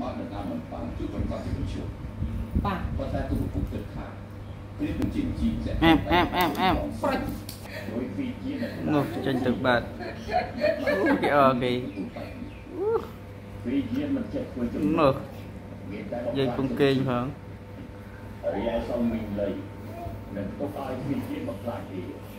បាននៅតាមបំផាំងជួយបង្កើតជាវិជ្ជាបាទប៉ុន្តែទូពុកទឹកខាងនេះគឺជាជីវៈប្រាច់ដោយពីជានោះចេញទឹកបាត់គេអូខេពីជាមិនចេះធ្វើជំនួសយើងពងគេងផងរីឯសំមីងលៃនឹងទុកឲ្យពីជាមកខ្លាចទេ